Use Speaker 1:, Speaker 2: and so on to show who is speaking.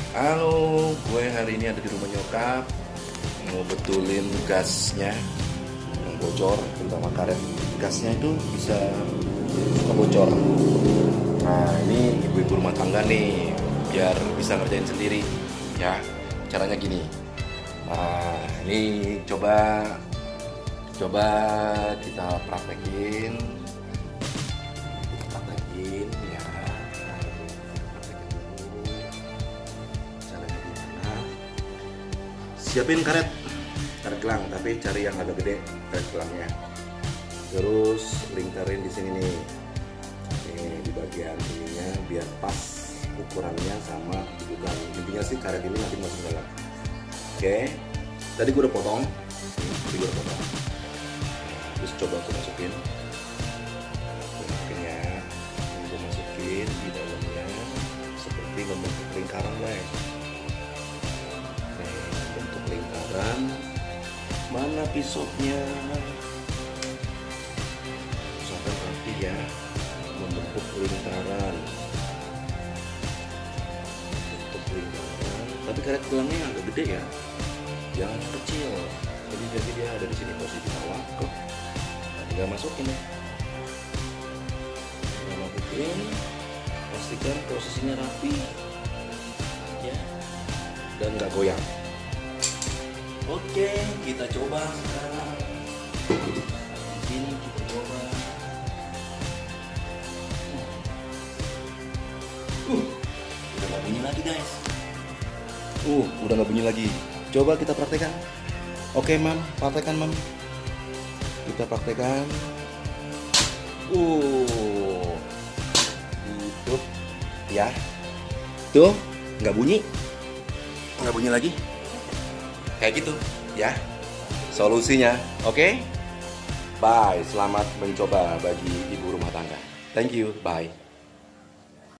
Speaker 1: Halo, gue hari ini ada di rumah nyokap. Mau betulin gasnya yang bocor, terutama karet gasnya itu bisa suka bocor. Nah, ini ibu-ibu rumah tangga nih, biar bisa ngerjain sendiri. Ya, caranya gini. Nah, ini coba kita praktekin ya. Caranya gimana? Siapin karet gelang, tapi cari yang agak gede karet gelangnya. Terus lingkarin di sini nih, di bagian ininya biar pas ukurannya sama juga. Intinya sih karet ini nanti masuk dalam. Oke, tadi gue udah potong. Terus coba aku masukin ya, gue masukin di dalamnya seperti membentuk lingkaran guys. Bentuk lingkaran. Mana pisaunya? Usahakan rapi ya, membentuk lingkaran. Tapi karet gelangnya agak gede ya, jangan kecil. Jadi dia ada di sini posisi bawah. Tinggal masukin ya. Pastikan posisinya rapi ya, dan nggak goyang. Oke, kita coba sekarang. Di sini kita coba. Udah nggak bunyi lagi guys. Udah nggak bunyi lagi. Coba kita praktekkan. Oke mam, praktekkan mam. Kita praktekkan. Tuh, ya. Tuh, nggak bunyi lagi. Kayak gitu, ya. Solusinya, oke? Bye. Selamat mencoba bagi ibu rumah tangga. Thank you. Bye.